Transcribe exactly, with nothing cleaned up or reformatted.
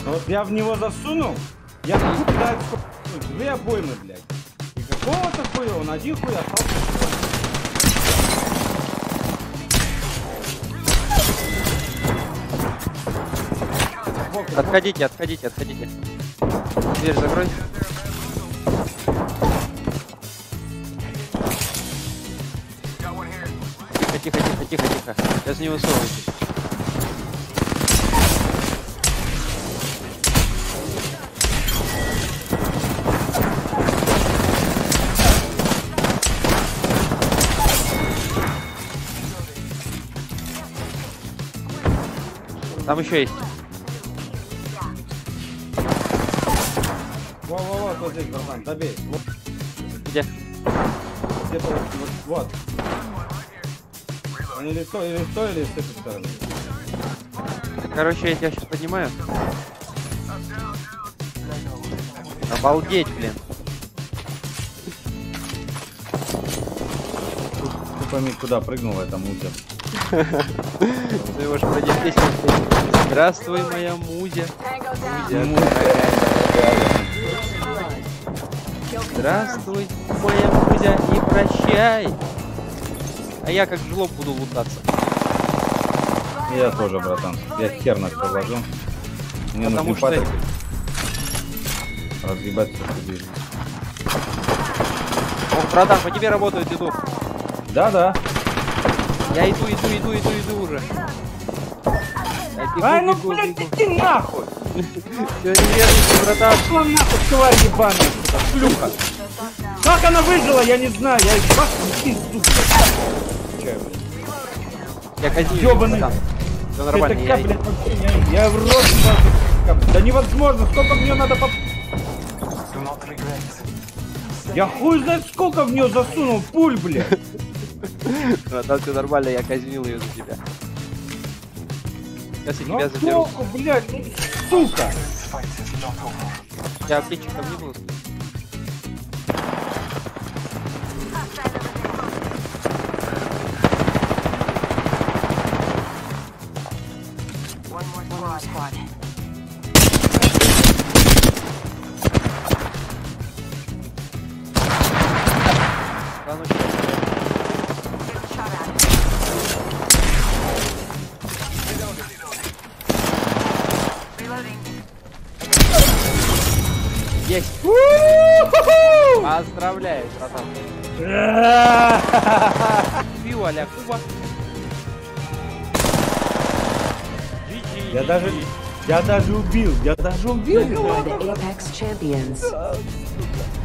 Вот я в него засунул, я пытаюсь две обоймы, блядь. И какого-то хуя, он один хуй остался. Отходите, отходите, отходите. Дверь закрой. Тихо, тихо, тихо, тихо, тихо. Сейчас не высовывайтесь. Там еще есть. Во-во-во, вот здесь, братан, добей. Вот. Где? Где-то вот, вот, вот. Он или то, или то, или с этой стороны. Короче, я тебя сейчас поднимаю. Обалдеть, блин. Ты пойми, куда прыгнул это музя. Ты можешь пройти песню. Здравствуй, моя музя. Музя. Здравствуй, моя музя, и прощай. А я как жлоб буду лутаться. Я тоже, братан. Я хер на это вложу. Мне Потому нужны что... патрики. Разъебать все, что здесь. О, братан, по тебе работают, иду. Да-да. Я иду, иду, иду, иду, иду уже. Я бегу, Ай, ну, бегу, блядь, бегу. иди нахуй! Все неверно, братан. Пошла нахуй, тварь ебаная, сука, шлюха! Как она выжила, я не знаю, я их бах, пизду, блядь. Я казню, Ёбаный. братан. Все нормально, Это я... блядь, вообще, я, я в рот не. Да невозможно, сколько в нее надо поп... Я хуй знает, сколько в нее засунул пуль, блядь. Братан, все нормально, я казнил ее за тебя. Сейчас я Ну тебя заберу. толку, блядь, ну, сука! Я аптечек там не было. Да, ну, есть! Поздравляю, братан. Пиво а-ля Куба. Я даже, я даже убил, я даже убил его. The Apex Champions.